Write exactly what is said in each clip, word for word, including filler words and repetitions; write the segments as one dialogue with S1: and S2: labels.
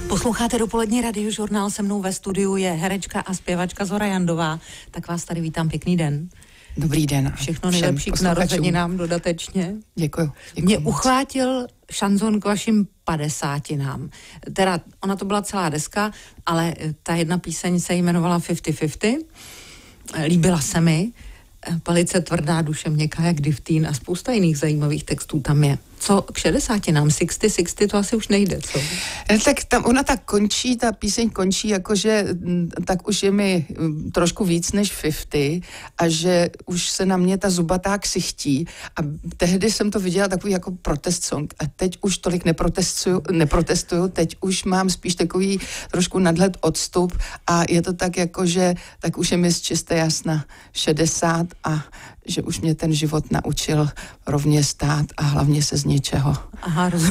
S1: Posloucháte dopolední radiožurnál, se mnou ve studiu je herečka a zpěvačka Zora Jandová. Tak vás tady vítám, pěkný den.
S2: Dobrý den.
S1: Všechno nejlepší k narozeninám dodatečně.
S2: Děkuju. děkuju
S1: Mě
S2: moc.
S1: uchvátil šanzon k vašim padesátinám. Teda ona to byla celá deska, ale ta jedna píseň se jmenovala padesát padesát. Líbila se mi. Palice tvrdá, duše měkká jak Divtín a spousta jiných zajímavých textů tam je. Co k šedesátinám, šedesát šedesát, to asi už nejde, co?
S2: Tak tam ona tak končí, ta píseň končí jakože tak už je mi trošku víc než padesát a že už se na mě ta zubatá ksichtí a tehdy jsem to viděla takový jako protest song a teď už tolik neprotestuju, neprotestuju, teď už mám spíš takový trošku nadhled odstup a je to tak jako, že tak už je mi z čisté jasna šedesát a že už mě ten život naučil rovně stát a hlavně se z něčeho.
S1: Aha, rozumím.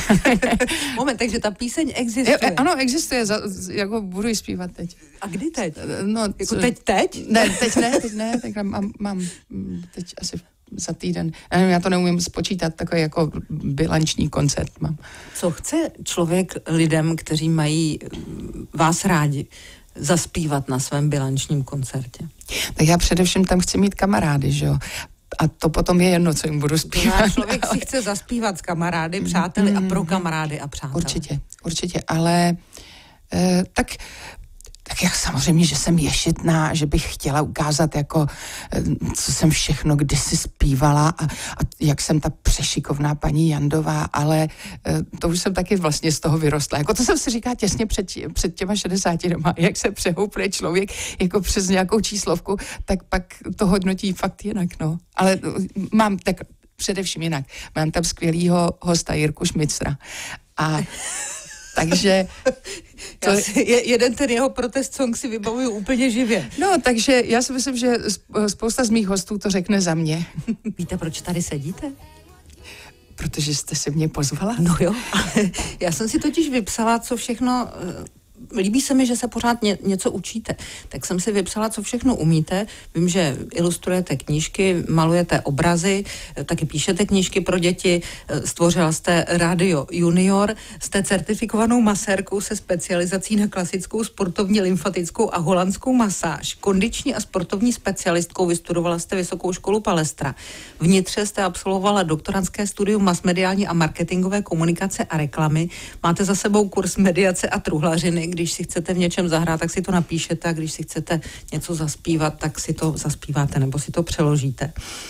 S1: Moment, takže ta píseň existuje.
S2: Je, ano, existuje, za, jako budu ji zpívat teď.
S1: A kdy teď?
S2: No,
S1: jako
S2: co,
S1: teď, teď?
S2: Ne, teď ne, teď ne, teď mám, mám teď asi za týden. Já nevím, já to neumím spočítat, takový jako bilanční koncert mám.
S1: Co chce člověk lidem, kteří mají vás rádi, zaspívat na svém bilančním koncertě?
S2: Tak já především tam chci mít kamarády, že jo. A to potom je jedno, co jim budu zpívat.
S1: Člověk si chce zaspívat s kamarády, přáteli a pro kamarády a přáteli.
S2: Určitě, určitě, ale eh, tak... Tak jak samozřejmě, že jsem ješitná, že bych chtěla ukázat, jako, co jsem všechno kdysi zpívala a, a jak jsem ta přešikovná paní Jandová, ale to už jsem taky vlastně z toho vyrostla. Jako to jsem si říkala těsně před, před těma šedesáti doma, jak se přehoupne člověk jako přes nějakou číslovku, tak pak to hodnotí fakt jinak, no. Ale mám tak především jinak. Mám tam skvělýho hosta Jirku Šmicra a takže...
S1: To je, jeden ten jeho protest song si vybavuju úplně živě.
S2: No, takže já si myslím, že spousta z mých hostů to řekne za mě.
S1: Víte, proč tady sedíte?
S2: Protože jste se mě pozvala.
S1: No jo, já jsem si totiž vypsala, co všechno... Líbí se mi, že se pořád ně, něco učíte. Tak jsem si vypsala, co všechno umíte. Vím, že ilustrujete knížky, malujete obrazy, taky píšete knížky pro děti, stvořila jste Radio Junior, jste certifikovanou masérkou se specializací na klasickou sportovní lymfatickou a holandskou masáž, kondiční a sportovní specialistkou, vystudovala jste Vysokou školu Palestra. Vnitře jste absolvovala doktorantské studium masmediální a marketingové komunikace a reklamy, máte za sebou kurz mediace a truhlařiny. Když si chcete v něčem zahrát, tak si to napíšete a když si chcete něco zaspívat, tak si to zaspíváte nebo si to přeložíte.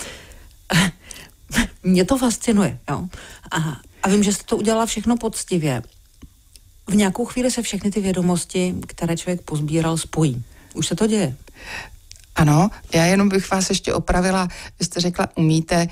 S1: Mě to fascinuje, jo. A, a vím, že jste to udělala všechno poctivě. V nějakou chvíli se všechny ty vědomosti, které člověk pozbíral, spojí. Už se to děje.
S2: Ano, já jenom bych vás ještě opravila, vy jste řekla, umíte,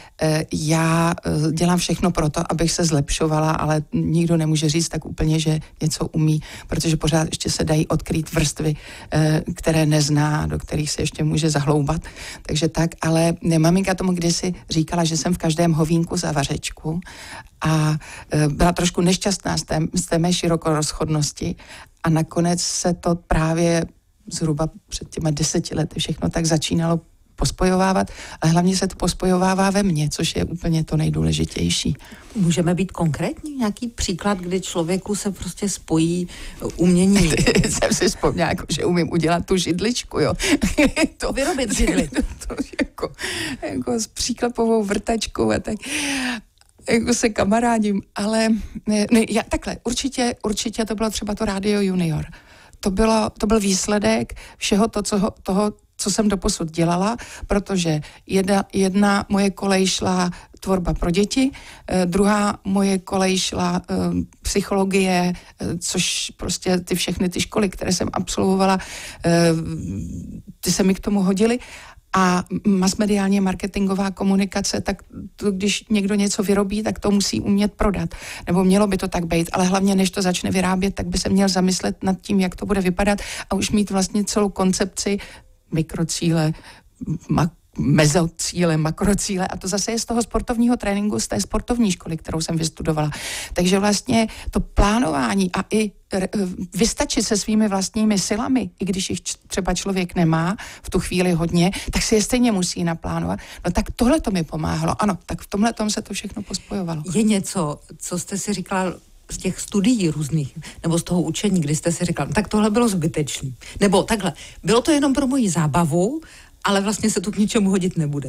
S2: já dělám všechno pro to, abych se zlepšovala, ale nikdo nemůže říct tak úplně, že něco umí, protože pořád ještě se dají odkrýt vrstvy, které nezná, do kterých se ještě může zahloubat, takže tak, ale maminka tomu kdysi říkala, že jsem v každém hovínku za vařečku a byla trošku nešťastná z té, z té mé širokorozchodnosti a nakonec se to právě zhruba před těma deseti lety všechno tak začínalo pospojovávat, ale hlavně se to pospojovává ve mně, což je úplně to nejdůležitější.
S1: Můžeme být konkrétní? Nějaký příklad, kdy člověku se prostě spojí umění?
S2: Jsem si vzpomněla, jako, že umím udělat tu židličku, jo.
S1: to vyrobit židli.
S2: To, to jako, jako s příklepovou vrtačkou a tak jako se kamarádím, ale ne, ne, já, takhle, určitě, určitě to bylo třeba to Radio Junior. To, bylo, to byl výsledek všeho to, co, toho, co jsem doposud dělala, protože jedna, jedna moje kolej šla tvorba pro děti, eh, druhá moje kolej šla eh, psychologie, eh, což prostě ty všechny ty školy, které jsem absolvovala, eh, ty se mi k tomu hodily. A masmediálně marketingová komunikace, tak to, když někdo něco vyrobí, tak to musí umět prodat. Nebo mělo by to tak být, ale hlavně než to začne vyrábět, tak by se měl zamyslet nad tím, jak to bude vypadat a už mít vlastně celou koncepci mikrocíle, mak- mezocíle, makrocíle a to zase je z toho sportovního tréninku, z té sportovní školy, kterou jsem vystudovala. Takže vlastně to plánování a i vystačit se svými vlastními silami, i když jich třeba člověk nemá v tu chvíli hodně, tak si je stejně musí naplánovat. No tak tohle to mi pomáhalo. Ano, tak v tomhle tom se to všechno pospojovalo.
S1: Je něco, co jste si říkala, z těch studií různých, nebo z toho učení, kdy jste si říkal, tak tohle bylo zbytečný. Nebo takhle, bylo to jenom pro moji zábavu, ale vlastně se to k ničemu hodit nebude.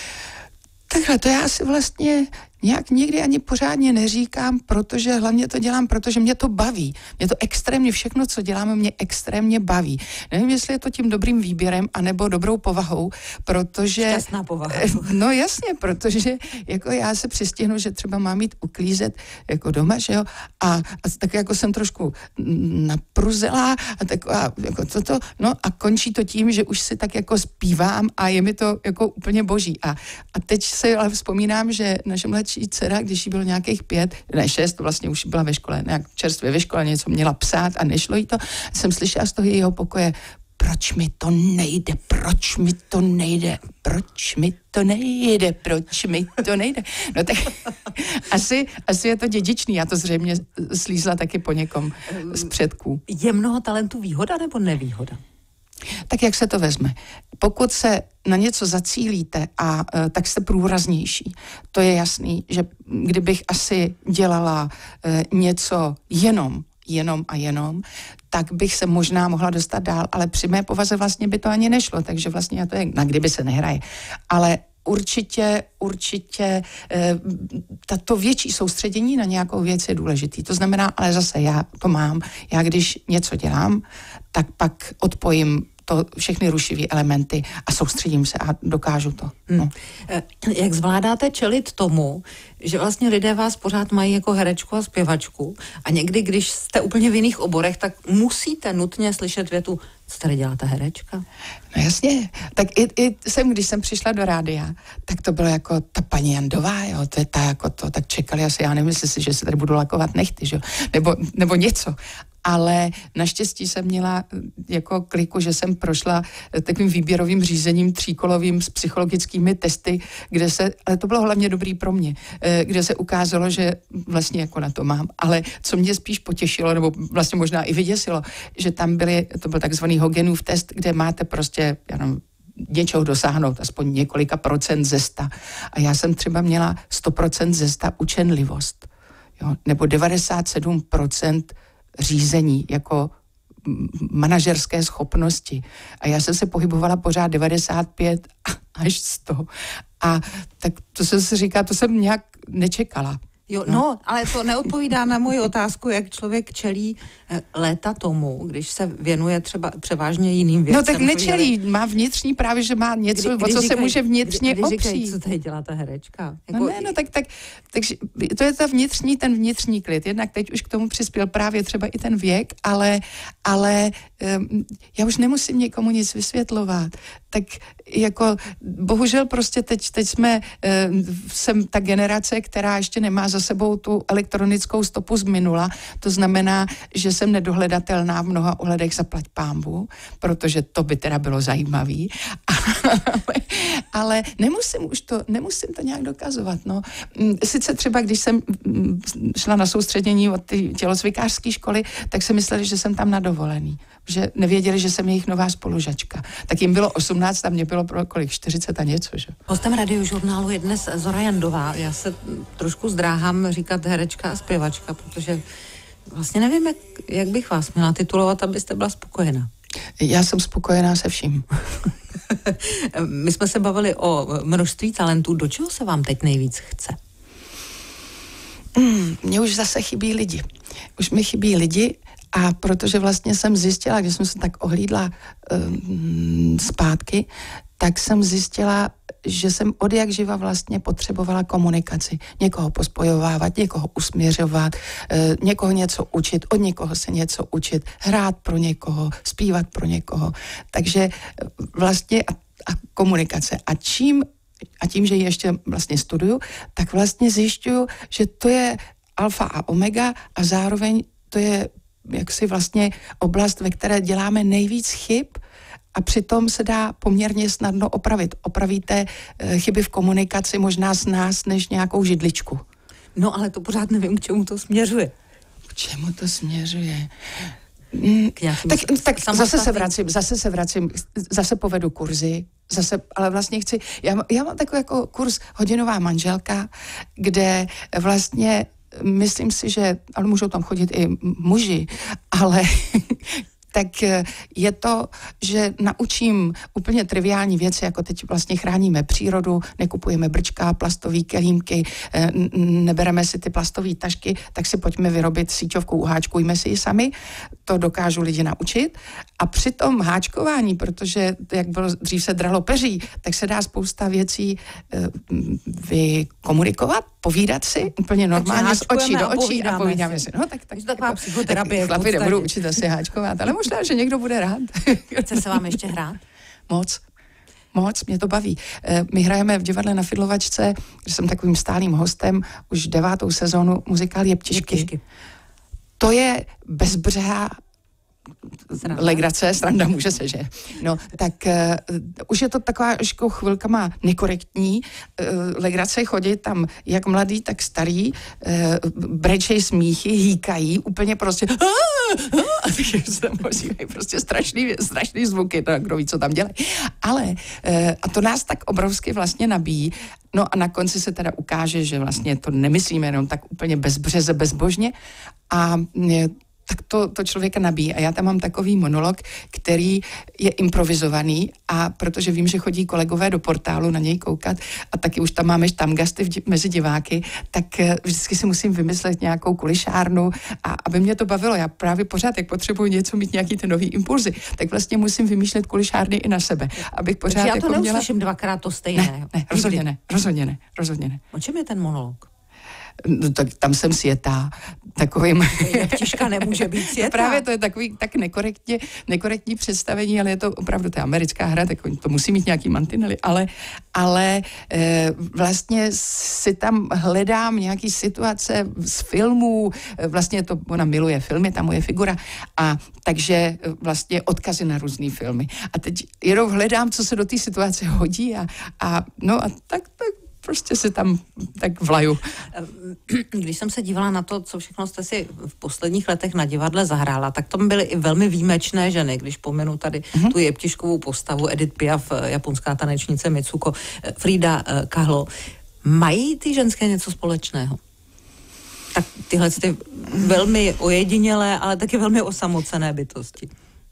S2: Takhle, to já si vlastně nějak nikdy ani pořádně neříkám, protože hlavně to dělám, protože mě to baví. Mě to extrémně, všechno, co děláme, mě extrémně baví. Nevím, jestli je to tím dobrým výběrem, anebo dobrou povahou, protože...
S1: Šťastná povaha.
S2: No jasně, protože jako já se přistihnu, že třeba mám jít uklízet jako doma, že jo, a, a tak jako jsem trošku napruzelá a taková, jako toto, no a končí to tím, že už si tak jako zpívám a je mi to jako úplně boží. A, a teď se ale vzpomínám, že naše mladší dcera, když jí bylo nějakých pět, ne šest, vlastně už byla ve škole, nějak čerstvě ve škole, něco měla psát a nešlo jí to, jsem slyšela z toho jejího pokoje, proč mi to nejde, proč mi to nejde, proč mi to nejde, proč mi to nejde. No tak asi, asi je to dědičný, já to zřejmě slízla taky po někom z předků.
S1: Je mnoho talentů výhoda nebo nevýhoda?
S2: Tak jak se to vezme? Pokud se na něco zacílíte, a e, tak jste průraznější. To je jasný, že kdybych asi dělala e, něco jenom, jenom a jenom, tak bych se možná mohla dostat dál, ale při mé povaze vlastně by to ani nešlo, takže vlastně to je, na kdyby se nehraje. Ale určitě, určitě e, tato větší soustředění na nějakou věc je důležitý. To znamená, ale zase já to mám. Já když něco dělám, tak pak odpojím to všechny rušivé elementy a soustředím se a dokážu to. No.
S1: Hmm. Jak zvládáte čelit tomu, že vlastně lidé vás pořád mají jako herečku a zpěvačku a někdy, když jste úplně v jiných oborech, tak musíte nutně slyšet větu, co tady dělá ta herečka?
S2: No jasně, tak i, i jsem, když jsem přišla do rádia, tak to bylo jako ta paní Jandová, jo, to je ta jako to, tak čekali asi, já nemyslím si, že se tady budu lakovat nechty, že? Nebo, nebo něco. Ale naštěstí jsem měla jako kliku, že jsem prošla takovým výběrovým řízením tříkolovým s psychologickými testy, kde se, ale to bylo hlavně dobrý pro mě, kde se ukázalo, že vlastně jako na to mám. Ale co mě spíš potěšilo, nebo vlastně možná i vyděsilo, že tam byly, to byl takzvaný Hogenův test, kde máte prostě, já nevím, něčeho dosáhnout, aspoň několika procent ze sta. A já jsem třeba měla sto procent ze sta učenlivost, jo, nebo devadesát sedm procent řízení, jako manažerské schopnosti. A já jsem se pohybovala pořád devadesát pět až sto. A tak to jsem si říká, to jsem nějak nečekala.
S1: Jo, no. no, ale to neodpovídá na moji otázku, jak člověk čelí léta tomu, když se věnuje třeba převážně jiným věcem.
S2: No tak nečelí, má vnitřní právě, že má něco, kdy, kdy o co říkají, se může vnitřně kdy, kdy opřít. Říkají,
S1: co tady dělá ta herečka?
S2: Jako... No ne, no tak, tak, takže to je ta vnitřní, ten vnitřní klid. Jednak teď už k tomu přispěl právě třeba i ten věk, ale, ale um, já už nemusím někomu nic vysvětlovat. Tak jako bohužel prostě teď, teď jsme, um, jsem ta generace, která ještě nemá za sebou tu elektronickou stopu z minula. To znamená, že jsem nedohledatelná v mnoha ohledech, zaplať pánbu, protože to by teda bylo zajímavý. ale, ale nemusím už to, nemusím to nějak dokazovat. No. Sice třeba, když jsem šla na soustředění od té tělocvikářské školy, tak si mysleli, že jsem tam na dovolený. Že nevěděli, že jsem jejich nová spolužačka. Tak jim bylo osmnáct a mě bylo pro kolik, čtyřicet a něco, že?
S1: Hostem radiožurnálu je dnes Zora Jandová. Já se trošku zdráhám říkat herečka a zpěvačka, protože vlastně nevím, jak, jak bych vás měla titulovat, abyste byla spokojená.
S2: Já jsem spokojená se vším.
S1: My jsme se bavili o množství talentů. Do čeho se vám teď nejvíc chce?
S2: Mm, mně už zase chybí lidi. Už mi chybí lidi a protože vlastně jsem zjistila, když jsem se tak ohlídla um, zpátky, tak jsem zjistila, že jsem od jak živa vlastně potřebovala komunikaci. Někoho pospojovávat, někoho usměřovat, e, někoho něco učit, od někoho se něco učit, hrát pro někoho, zpívat pro někoho. Takže vlastně a, a komunikace. A čím, a tím, že ještě vlastně studuju, tak vlastně zjišťuju, že to je alfa a omega a zároveň to je jaksi vlastně oblast, ve které děláme nejvíc chyb, a přitom se dá poměrně snadno opravit. Opravíte e, chyby v komunikaci možná z nás než nějakou židličku.
S1: No ale to pořád nevím, k čemu to směřuje.
S2: K čemu to směřuje? Mm, tak tak zase se vracím, zase se vracím, zase povedu kurzy, zase, ale vlastně chci, já, já mám takový jako kurz Hodinová manželka, kde vlastně myslím si, že, ale můžou tam chodit i muži, ale tak je to, že naučím úplně triviální věci, jako teď vlastně chráníme přírodu, nekupujeme brčka, plastové kelímky, nebereme si ty plastové tašky, tak si pojďme vyrobit síťovku, uháčkujme si ji sami, to dokážu lidi naučit. A při tom háčkování, protože jak bylo dřív se dralo peří, tak se dá spousta věcí vykomunikovat, povídat si úplně normálně z očí do očí a povídáme si. No tak, tak,
S1: taková psychoterapie.
S2: Chlapi nebudou učit asi háčkovat, ale možná, že někdo bude rád.
S1: Chce se vám ještě hrát?
S2: Moc. Moc, mě to baví. My hrajeme v divadle Na Fidlovačce, kde jsem takovým stálým hostem, už devátou sezónu muzikál Jeptišky.
S1: Jeptišky.
S2: To je bezbřehá Sranda. legrace, sranda může se, že? No, tak uh, už je to taková ještě chvilkama nekorektní. Uh, legrace chodí tam jak mladý, tak starý, uh, brečej smíchy, hýkají, úplně prostě a takže se tam ozývají prostě strašný, strašný zvuky, to kdo ví, co tam dělají. Ale uh, a to nás tak obrovsky vlastně nabíjí. No a na konci se teda ukáže, že vlastně to nemyslíme jenom tak úplně bezbřeze, bezbožně a uh, tak to, to člověka nabíjí. A já tam mám takový monolog, který je improvizovaný a protože vím, že chodí kolegové do portálu na něj koukat a taky už tam máme štamgasty v, mezi diváky, tak vždycky si musím vymyslet nějakou kulišárnu a aby mě to bavilo. Já právě pořád, jak potřebuji něco mít, nějaký ten nový impulzy, tak vlastně musím vymýšlet kulišárny i na sebe, abych pořád
S1: já to
S2: jako
S1: neuslyším
S2: měla...
S1: dvakrát to stejné.
S2: Ne, ne, rozhodně ne, rozhodně ne, rozhodně ne.
S1: O čem je ten monolog?
S2: No, tak tam jsem sjetá takovým...
S1: Jeptiška nemůže být sjetá.
S2: No právě to je takový tak nekorektně, nekorektní představení, ale je to opravdu ta americká hra, tak to musí mít nějaký mantinely, ale, ale e, vlastně si tam hledám nějaký situace z filmů, vlastně to, ona miluje filmy, ta moje figura, a takže vlastně odkazy na různý filmy. A teď jenom hledám, co se do té situace hodí a, a no a tak, tak prostě si tam tak vlaju.
S1: Když jsem se dívala na to, co všechno jste si v posledních letech na divadle zahrála, tak tam byly i velmi výjimečné ženy, když pomenu tady mm-hmm. tu Jeptiškovou postavu, Edith Piaf, japonská tanečnice Mitsuko, Frida Kahlo. Mají ty ženské něco společného? Tak tyhle ty velmi ojedinělé, ale taky velmi osamocené bytosti.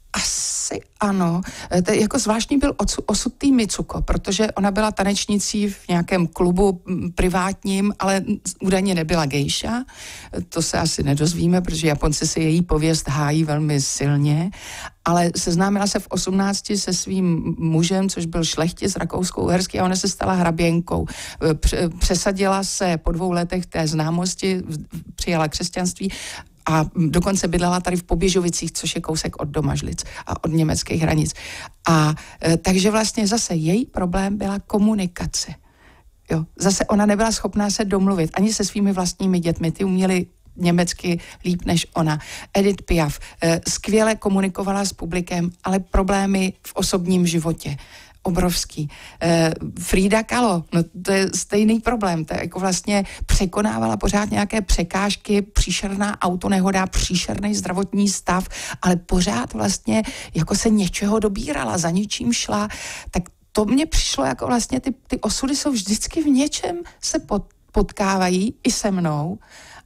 S2: Asi ano. To je jako zvláštní byl osud té Mitsuko, protože ona byla tanečnicí v nějakém klubu privátním, ale údajně nebyla gejša. To se asi nedozvíme, protože Japonci si její pověst hájí velmi silně, ale seznámila se v osmnácti se svým mužem, což byl šlechtic rakousko-uherský, a ona se stala hraběnkou. Přesadila se po dvou letech té známosti, přijala křesťanství a dokonce bydlela tady v Poběžovicích, což je kousek od Domažlic a od německých hranic. A e, takže vlastně zase její problém byla komunikace. Jo, zase ona nebyla schopná se domluvit ani se svými vlastními dětmi, ty uměli německy líp než ona. Edith Piaf e, skvěle komunikovala s publikem, ale problémy v osobním životě obrovský. E, Frida Kahlo, no to je stejný problém, to je jako vlastně překonávala pořád nějaké překážky, příšerná autonehoda, příšerný zdravotní stav, ale pořád vlastně jako se něčeho dobírala, za ničím šla, tak to mně přišlo jako vlastně ty, ty osudy jsou vždycky v něčem se pot, potkávají i se mnou,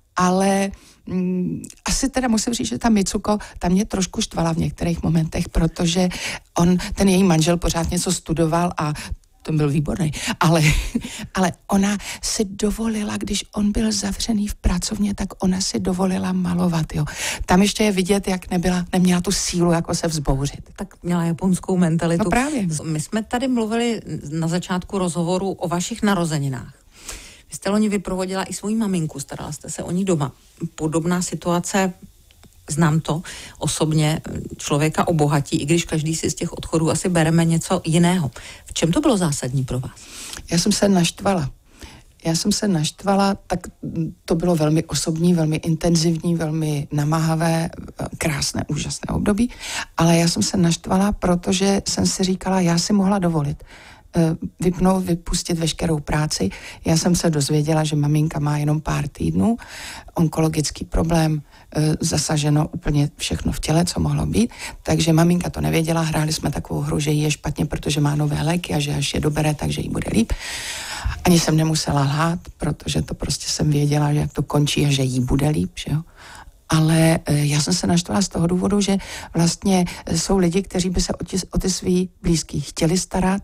S2: ale mm, asi teda musím říct, že ta Mitsuko, ta mě trošku štvala v některých momentech, protože on, ten její manžel pořád něco studoval a ten byl výborný, ale, ale ona si dovolila, když on byl zavřený v pracovně, tak ona si dovolila malovat, jo. Tam ještě je vidět, jak nebyla, neměla tu sílu, jako se vzbouřit.
S1: Tak měla japonskou mentalitu.
S2: No právě.
S1: My jsme tady mluvili na začátku rozhovoru o vašich narozeninách. Vy jste loni vyprovodila i svoji maminku, starala jste se o ní doma. Podobná situace, znám to osobně, člověka obohatí, i když každý si z těch odchodů asi bereme něco jiného. V čem to bylo zásadní pro vás?
S2: Já jsem se naštvala. Já jsem se naštvala, tak to bylo velmi osobní, velmi intenzivní, velmi namáhavé, krásné, úžasné období, ale já jsem se naštvala, protože jsem si říkala, já si mohla dovolit. vypnout, vypustit veškerou práci. Já jsem se dozvěděla, že maminka má jenom pár týdnů, onkologický problém, zasaženo úplně všechno v těle, co mohlo být, takže maminka to nevěděla, hráli jsme takovou hru, že jí je špatně, protože má nové léky a že až je dobere, takže jí bude líp. Ani jsem nemusela lhát, protože to prostě jsem věděla, že jak to končí a že jí bude líp, že jo. Ale já jsem se naštvala z toho důvodu, že vlastně jsou lidi, kteří by se o ty, o ty svý blízký chtěli starat,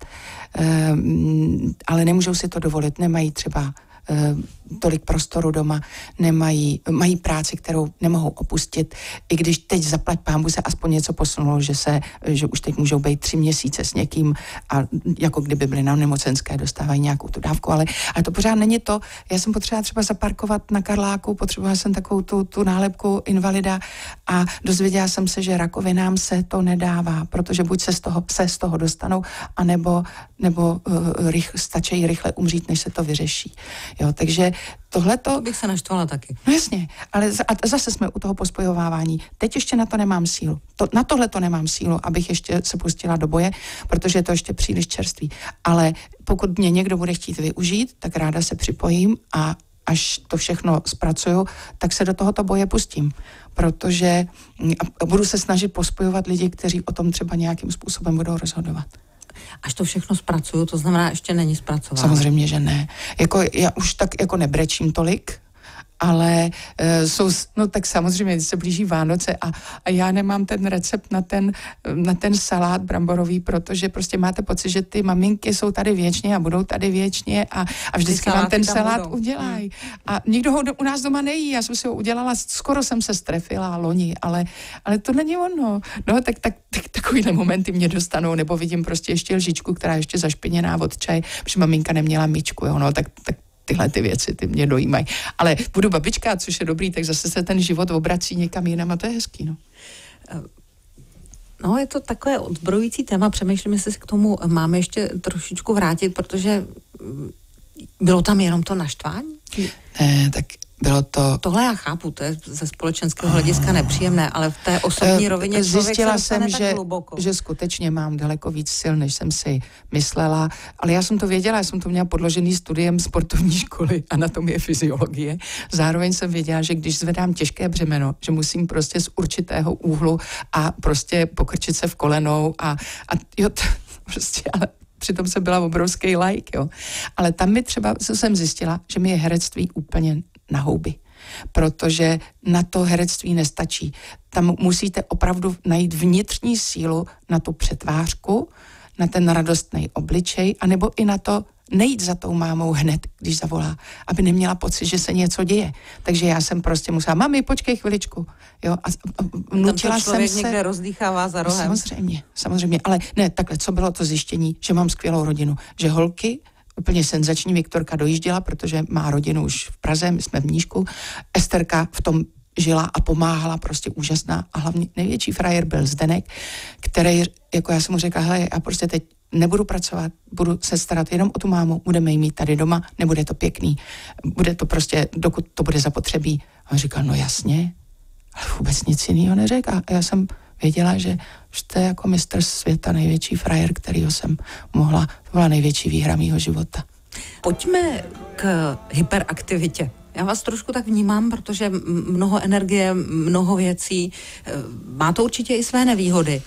S2: ale nemůžou si to dovolit, nemají třeba tolik prostoru doma, nemají, mají práci, kterou nemohou opustit, i když teď zaplať pánbu se aspoň něco posunulo, že se, že už teď můžou být tři měsíce s někým a jako kdyby byli na nemocenské, dostávají nějakou tu dávku, ale, ale to pořád není to. Já jsem potřebovala třeba zaparkovat na Karláku, potřebovala jsem takovou tu, tu nálepku invalida a dozvěděla jsem se, že rakovinám se to nedává, protože buď se z toho, se z toho dostanou, anebo nebo uh, rych, stačí rychle umřít, než se to vyřeší. Jo, takže tohleto...
S1: To bych se naštvala taky.
S2: No jasně, ale za, a zase jsme u toho pospojovávání. Teď ještě na to nemám sílu. To, na tohle to nemám sílu, abych ještě se pustila do boje, protože je to ještě příliš čerstvý. Ale pokud mě někdo bude chtít využít, tak ráda se připojím a až to všechno zpracuju, tak se do tohoto boje pustím. Protože budu se snažit pospojovat lidi, kteří o tom třeba nějakým způsobem budou rozhodovat.
S1: Až to všechno zpracuju, to znamená, ještě není zpracováno.
S2: Samozřejmě, že ne. Jako, já už tak jako nebrečím tolik, ale e, jsou, no tak samozřejmě se blíží Vánoce a, a já nemám ten recept na ten, na ten salát bramborový, protože prostě máte pocit, že ty maminky jsou tady věčně a budou tady věčně a, a vždycky vám ten salát budou. udělají. A nikdo ho do, u nás doma nejí, já jsem si ho udělala, skoro jsem se strefila loni, ale, ale to není ono. No tak, tak, tak takovýhle momenty mě dostanou, nebo vidím prostě ještě lžičku, která je ještě zašpiněná od čaje, protože maminka neměla míčku, jo, no tak, tak tyhle ty věci, ty mě dojímají. Ale budu babička, což je dobrý, tak zase se ten život obrací někam jinam a to je hezký, no.
S1: No, je to takové odzbrojující téma, přemýšlím, jestli se k tomu máme ještě trošičku vrátit, protože bylo tam jenom to naštvání?
S2: Ne, tak bylo to...
S1: Tohle já chápu, to je ze společenského hlediska nepříjemné, ale v té osobní rovině člověk se dostane tak hluboko.
S2: Že skutečně mám daleko víc sil, než jsem si myslela, ale já jsem to věděla, já jsem to měla podložený studiem sportovní školy anatomie fyziologie. Zároveň jsem věděla, že když zvedám těžké břemeno, že musím prostě z určitého úhlu a prostě pokrčit se v kolenou a, a jo, to, prostě, ale přitom jsem byla obrovský like, jo. Ale tam mi třeba, co jsem zjistila, že mi je herectví úplně na houby, protože na to herectví nestačí. Tam musíte opravdu najít vnitřní sílu na tu přetvářku, na ten radostný obličej, anebo i na to nejít za tou mámou hned, když zavolá, aby neměla pocit, že se něco děje. Takže já jsem prostě musela, mami, počkej chviličku. Jo, a, a nutila jsem se...
S1: někde rozdýchává za rohem.
S2: Samozřejmě, samozřejmě, ale ne, takhle, co bylo to zjištění, že mám skvělou rodinu, že holky, úplně senzační, Viktorka dojížděla, protože má rodinu už v Praze, my jsme v Mníšku, Esterka v tom žila a pomáhala, prostě úžasná a hlavně největší frajer byl Zdenek, který, jako já jsem mu řekla, hele, já prostě teď nebudu pracovat, budu se starat jenom o tu mámu, budeme jí mít tady doma, nebude to pěkný, bude to prostě, dokud to bude zapotřebí. A on říkal, no jasně, ale vůbec nic jiného neřekl. A já jsem věděla, že to je jako mistr světa, největší frajer, kterýho jsem mohla, to byla největší výhra mýho života.
S1: Pojďme k hyperaktivitě. Já vás trošku tak vnímám, protože mnoho energie, mnoho věcí, má to určitě i své nevýhody.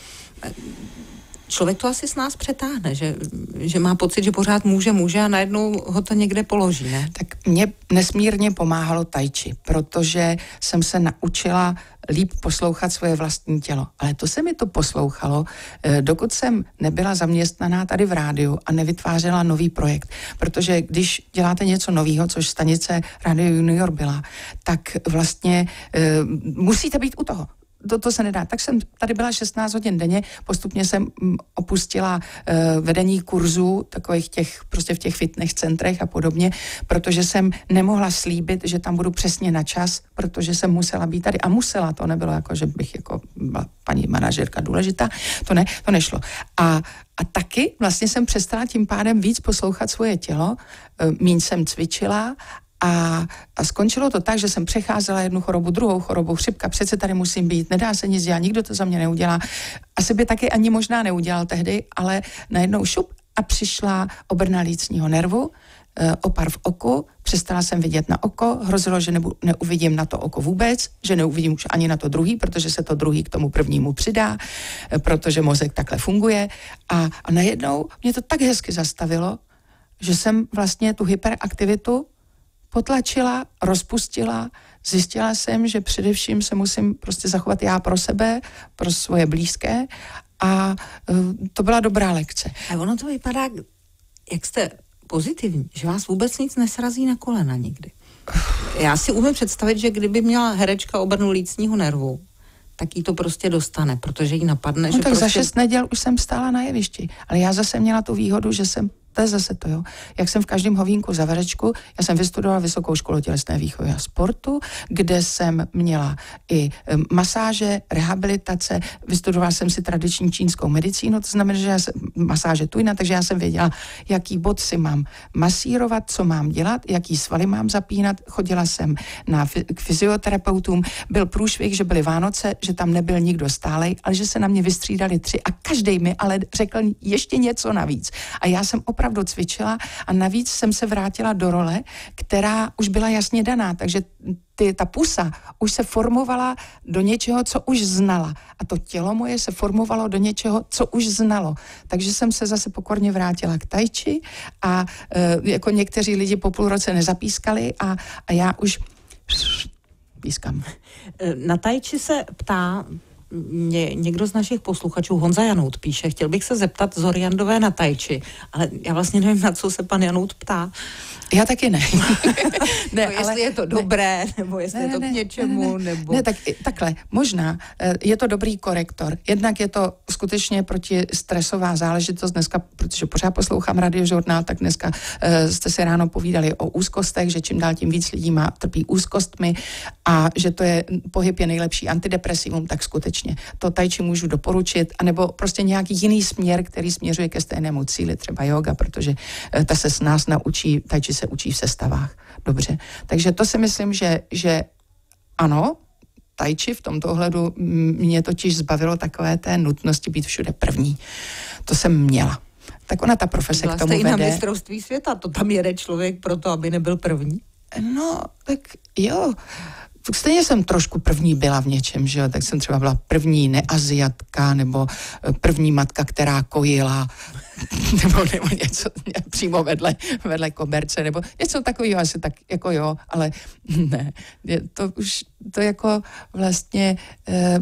S1: Člověk to asi s nás přetáhne, že, že má pocit, že pořád může, může a najednou ho to někde položí, ne?
S2: Tak mě nesmírně pomáhalo tai chi, protože jsem se naučila líp poslouchat svoje vlastní tělo. Ale to se mi to poslouchalo, dokud jsem nebyla zaměstnaná tady v rádiu a nevytvářela nový projekt. Protože když děláte něco nového, což stanice Radio Junior byla, tak vlastně e, musíte být u toho. To, to se nedá. Tak jsem tady byla šestnáct hodin denně, postupně jsem opustila uh, vedení kurzů, takových těch, prostě v těch fitness centrech a podobně, protože jsem nemohla slíbit, že tam budu přesně na čas, protože jsem musela být tady a musela, to nebylo jako, že bych jako byla paní manažerka důležitá, to ne, to nešlo. A A taky vlastně jsem přestala tím pádem víc poslouchat svoje tělo, uh, míň jsem cvičila. A, a skončilo to tak, že jsem přecházela jednu chorobu, druhou chorobu, chřipka, přece tady musím být, nedá se nic dělat, nikdo to za mě neudělá. Asi by taky ani možná neudělal tehdy, ale najednou šup a přišla obrna lícního nervu, opar v oku, přestala jsem vidět na oko, hrozilo, že nebu, neuvidím na to oko vůbec, že neuvidím už ani na to druhý, protože se to druhý k tomu prvnímu přidá, protože mozek takhle funguje a, a najednou mě to tak hezky zastavilo, že jsem vlastně tu hyperaktivitu potlačila, rozpustila, zjistila jsem, že především se musím prostě zachovat já pro sebe, pro svoje blízké a to byla dobrá lekce.
S1: A ono to vypadá, jak jste pozitivní, že vás vůbec nic nesrazí na kolena nikdy. Já si umím představit, že kdyby měla herečka obrnu lícního nervu, tak jí to prostě dostane, protože jí napadne,
S2: no
S1: že
S2: tak
S1: prostě...
S2: za šest neděl už jsem stála na jevišti, ale já zase měla tu výhodu, že jsem, to je zase to, jo, jak jsem v každém hovínku za varečku, já jsem vystudovala Vysokou školu tělesné výchovy a sportu, kde jsem měla i masáže, rehabilitace, vystudovala jsem si tradiční čínskou medicínu, to znamená, že já jsem, masáže tujna, takže já jsem věděla, jaký bod si mám masírovat, co mám dělat, jaký svaly mám zapínat, chodila jsem na, k fyzioterapeutům, byl průšvih, že byly Vánoce, že tam nebyl nikdo stálej, ale že se na mě vystřídali tři a každý mi ale řekl ještě něco navíc. A já jsem opravdu cvičila a navíc jsem se vrátila do role, která už byla jasně daná, takže ty, ta pusa už se formovala do něčeho, co už znala. A to tělo moje se formovalo do něčeho, co už znalo. Takže jsem se zase pokorně vrátila k tai chi a e, jako někteří lidi po půl roce nezapískali a, a já už pískám.
S1: Na tai chi se ptá Ně, někdo z našich posluchačů, Honza Janout píše, chtěl bych se zeptat Zory Jandové na tai chi, ale já vlastně nevím, na co se pan Janout ptá.
S2: Já taky ne.
S1: ne no, jestli ale, je to dobré, ne, nebo jestli
S2: ne,
S1: je to
S2: ne,
S1: k něčemu,
S2: ne, ne,
S1: nebo...
S2: Ne, tak, takhle, možná je to dobrý korektor. Jednak je to skutečně protistresová záležitost dneska, protože pořád poslouchám radiožurnál, tak dneska uh, jste si ráno povídali o úzkostech, že čím dál tím víc lidí má, trpí úzkostmi a že to je, pohyb je nejlepší antidepresivum, tak skutečně to tai chi můžu doporučit, anebo prostě nějaký jiný směr, který směřuje ke stejnému cíli, třeba yoga, protože uh, ta se s nás naučí, tai chi se učí v sestavách. Dobře. Takže to si myslím, že, že ano, tai chi v tomto ohledu mě totiž zbavilo takové té nutnosti být všude první. To jsem měla. Tak ona ta profese
S1: Byla
S2: k tomu
S1: jste
S2: vede.
S1: i na mistrovství světa, to tam jede člověk proto, aby nebyl první?
S2: No, tak jo. Stejně jsem trošku první byla v něčem, že jo, tak jsem třeba byla první neaziatka, nebo první matka, která kojila, nebo, nebo něco přímo vedle, vedle koberce, nebo něco takového asi tak, jako jo, ale ne, je to už, to jako vlastně... Eh,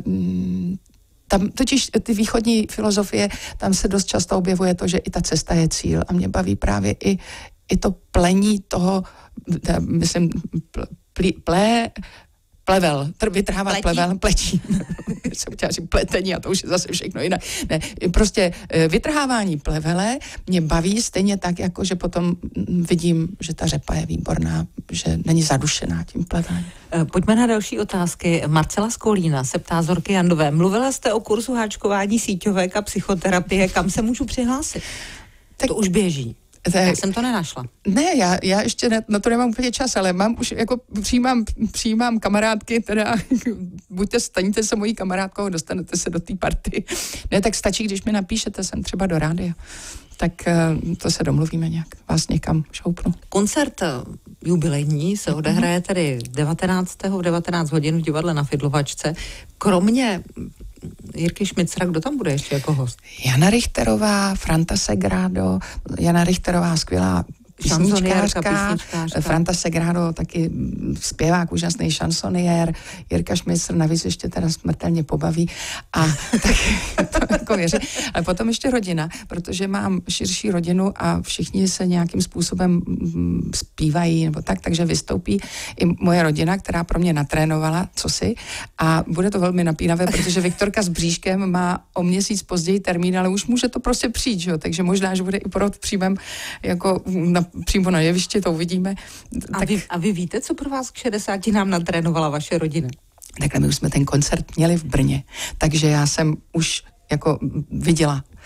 S2: Tam totiž ty východní filozofie, tam se dost často objevuje to, že i ta cesta je cíl a mě baví právě i, i to plení toho, myslím, ple, ple plevel, vytrhávat
S1: Pletí.
S2: plevel, pletí. Jsem chtěla říct pletení a to už je zase všechno jinak. Ne, prostě vytrhávání plevele mě baví stejně tak, jako že potom vidím, že ta řepa je výborná, že není zadušená tím plevelem.
S1: Pojďme na další otázky. Marcela Skolína se ptá Zorky Jandové. Mluvila jste o kurzu háčkování síťovek a psychoterapie. Kam se můžu přihlásit? Tak to už běží. Já jsem to nenašla.
S2: Ne, já, já ještě na, na to nemám úplně čas, ale mám už jako přijímám, přijímám kamarádky, teda buďte, staňte se mojí kamarádkou, dostanete se do té party. Ne, tak stačí, když mi napíšete sem třeba do rádia. Tak to se domluvíme nějak, vás někam šoupnu.
S1: Koncert jubilejní se odehraje tedy devatenáctého v devatenáct hodin v divadle Na Fidlovačce. Kromě Jirky Šmicra, kdo tam bude ještě jako host?
S2: Jana Franta Segrado, Jana Richterová, skvělá písničkářka, Franta Segrado, taky zpěvák, úžasný šansoniér, Jirka Šmicr, navíc ještě teda smrtelně pobaví a tak to jako věřím. Ale potom ještě rodina, protože mám širší rodinu a všichni se nějakým způsobem zpívají nebo tak, takže vystoupí i moje rodina, která pro mě natrénovala cosi a bude to velmi napínavé, protože Viktorka s bříškem má o měsíc později termín, ale už může to prostě přijít, že jo? Takže možná, že bude i porod příjmem jako na přímo na jevišti, to uvidíme.
S1: A, tak... vy, a vy víte, co pro vás k šedesáti nám natrénovala vaše rodina?
S2: Takhle my už jsme ten koncert měli v Brně, takže já jsem už jako viděla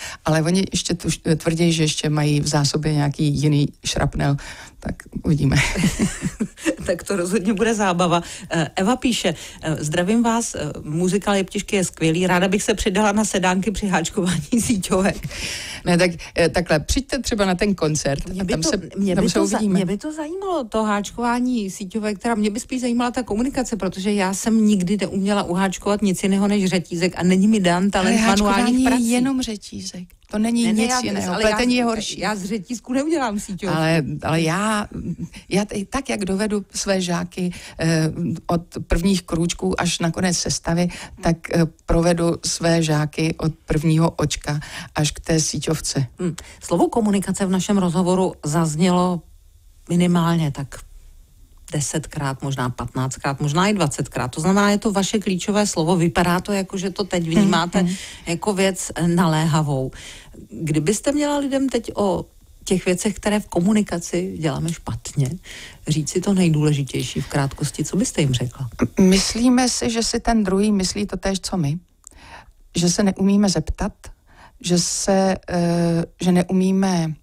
S2: Ale oni ještě tu, tvrdí, že ještě mají v zásobě nějaký jiný šrapnel, tak uvidíme.
S1: Tak to rozhodně bude zábava. Eva píše, zdravím vás, muzikál Jeptišky je skvělý, ráda bych se přidala na sedánky při háčkování síťovek.
S2: Ne, tak takhle, přijďte třeba na ten koncert
S1: mě
S2: a
S1: by
S2: tam
S1: to,
S2: se,
S1: mě
S2: tam
S1: by
S2: se
S1: to
S2: uvidíme.
S1: Za, mě by to zajímalo, to háčkování síťovek, která mě by spíš zajímala ta komunikace, protože já jsem nikdy neuměla uháčkovat nic jiného než řetízek a není mi dán talent manuálních prací.
S2: Je jenom řetízek. To není ne, nic já, jiného, pletení je horší.
S1: Já z řetízku neudělám síťovku.
S2: Ale, ale já, já tak, jak dovedu své žáky eh, od prvních krůčků až na konec sestavy, tak eh, provedu své žáky od prvního očka až k té síťovce.
S1: Hmm. Slovo komunikace v našem rozhovoru zaznělo minimálně tak desetkrát, možná patnáctkrát, možná i dvacetkrát. To znamená, je to vaše klíčové slovo. Vypadá to jako, že to teď vnímáte hmm. jako věc naléhavou. Kdybyste měla lidem teď o těch věcech, které v komunikaci děláme špatně, říct si to nejdůležitější v krátkosti, co byste jim řekla?
S2: Myslíme si, že si ten druhý myslí to též, co my. Že se neumíme zeptat, že se, že neumíme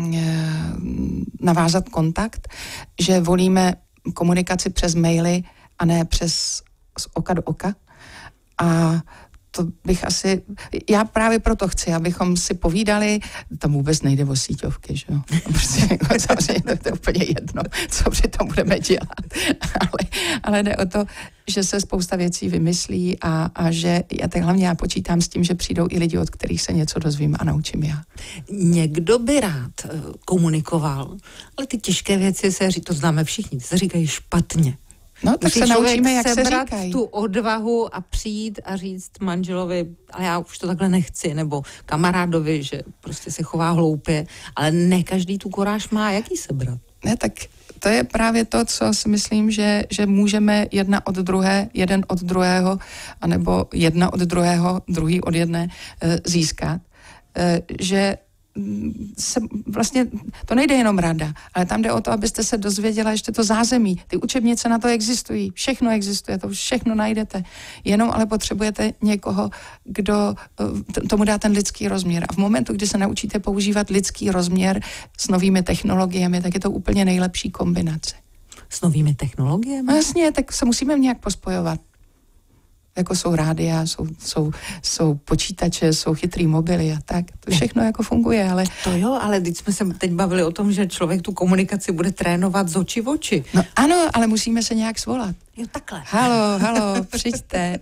S2: navázat kontakt, že volíme komunikaci přes maily a ne přes z oka do oka. A to bych asi, já právě proto chci, abychom si povídali, tam vůbec nejde o síťovky, že jo. Prostě, samozřejmě to, to je úplně jedno, co při tom budeme dělat. Ale, ale jde o to, že se spousta věcí vymyslí a, a že já tak hlavně já počítám s tím, že přijdou i lidi, od kterých se něco dozvím a naučím já.
S1: Někdo by rád komunikoval, ale ty těžké věci se, to známe všichni, se říkají špatně.
S2: No, tak se naučíme, jak se říkají.
S1: Tu odvahu a přijít a říct manželovi, ale já už to takhle nechci, nebo kamarádovi, že prostě se chová hloupě, ale ne každý tu koráž má, jak jí sebrat.
S2: Ne, tak to je právě to, co si myslím, že, že můžeme jedna od druhé, jeden od druhého, anebo jedna od druhého, druhý od jedné získat, že se vlastně, to nejde jenom rada, ale tam jde o to, abyste se dozvěděla ještě to zázemí. Ty učebnice na to existují, všechno existuje, to všechno najdete. Jenom ale potřebujete někoho, kdo tomu dá ten lidský rozměr. A v momentu, kdy se naučíte používat lidský rozměr s novými technologiemi, tak je to úplně nejlepší kombinace.
S1: S novými technologiemi?
S2: No jasně, tak se musíme nějak pospojovat. Jako jsou rádia, jsou, jsou, jsou počítače, jsou chytrý mobily a tak. To všechno jako funguje, ale...
S1: To jo, ale teď jsme se teď bavili o tom, že člověk tu komunikaci bude trénovat z oči v oči.
S2: No ano, ale musíme se nějak svolat.
S1: Jo, takhle.
S2: Halo, halo, přijďte.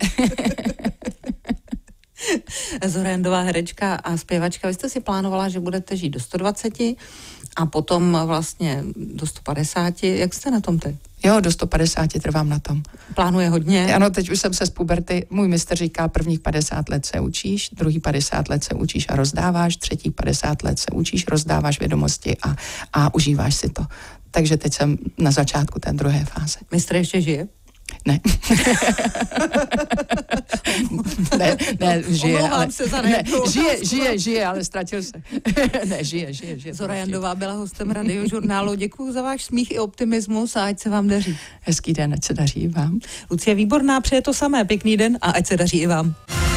S1: Zora Jandová, herečka a zpěvačka. Vy jste si plánovala, že budete žít do sto dvacet a potom vlastně do sto padesát. Jak jste na tom teď?
S2: Jo, do sto padesát trvám na tom.
S1: Plánuje hodně?
S2: Ano, teď už jsem se z puberty, můj mistr říká, prvních padesát let se učíš, druhý padesát let se učíš a rozdáváš, třetí padesát let se učíš, rozdáváš vědomosti a, a užíváš si to. Takže teď jsem na začátku té druhé fáze.
S1: Mistr ještě žije?
S2: Ne. ne, ne, žije, ale...
S1: se za
S2: ne, žije, žije, žije, ale ztratil se. ne, žije, žije, žije.
S1: Zora Jandová byla hostem Radiožurnálu. Děkuji za váš smích i optimismus a ať se vám daří.
S2: Hezký den, ať se daří vám.
S1: Lucie Výborná přeje to samé. Pěkný den a ať se daří i vám.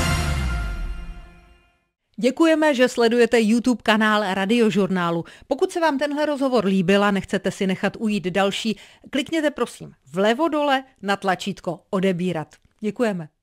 S1: Děkujeme, že sledujete YouTube kanál Radiožurnálu. Pokud se vám tenhle rozhovor líbil a nechcete si nechat ujít další, klikněte prosím vlevo dole na tlačítko odebírat. Děkujeme.